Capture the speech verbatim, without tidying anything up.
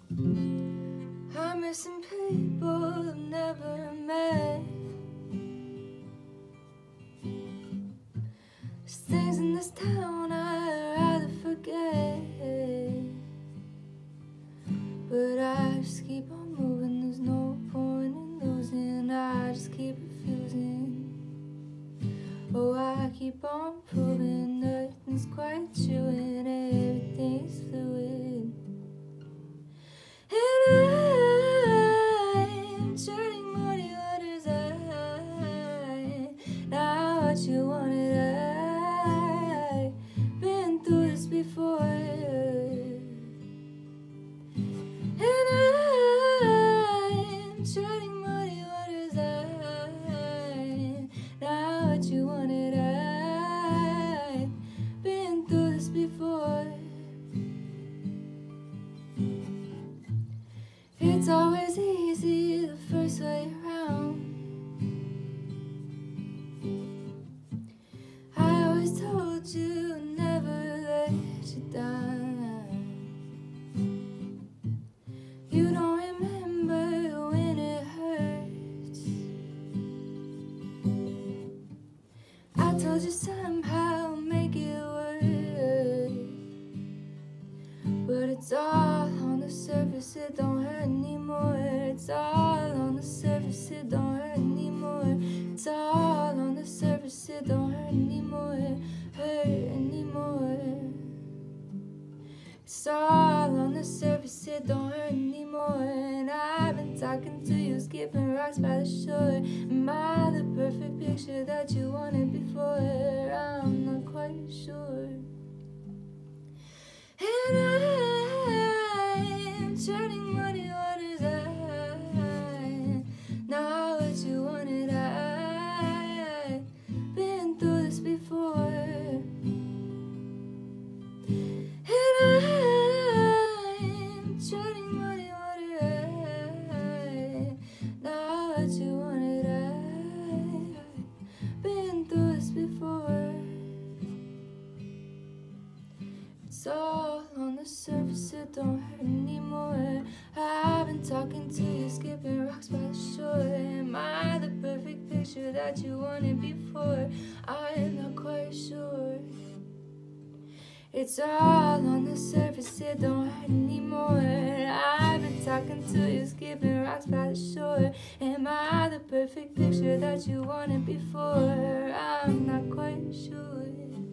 I'm missing people I've never met. There's things in this town I'd rather forget, but I just keep on moving. There's no point in losing. I just keep refusing. Oh, I keep on proving nothing's quite true and everything's fluid. And I'm treading muddy waters. I now what you wanted. I've been through this before. And I'm treading muddy waters. I now what you wanted. I've been through this before. It's always easy the first way around. I always told you I'd never let you down. You don't remember when it hurts. I told you somehow make it work, but it's all on the surface, it don't hurt anymore. It's all on the surface, it don't hurt anymore. It's all on the surface, it don't hurt anymore. Hurt anymore. It's all on the surface, it don't hurt anymore. And I've been talking to you, skipping rocks by the shore. Am I the perfect picture that you wanted before? I'm not quite sure. And I'm treading muddy waters. I now what you wanted. I've been through this before. And I'm treading muddy waters. Now what you wanted. I've been through this before. It's all on the surface, it don't hurt anymore. I've been talking to you, skipping rocks by the shore. Am I the perfect picture that you wanted before? I'm not quite sure. It's all on the surface, it don't hurt anymore. I've been talking to you, skipping rocks by the shore. Am I the perfect picture that you wanted before? I'm not quite sure.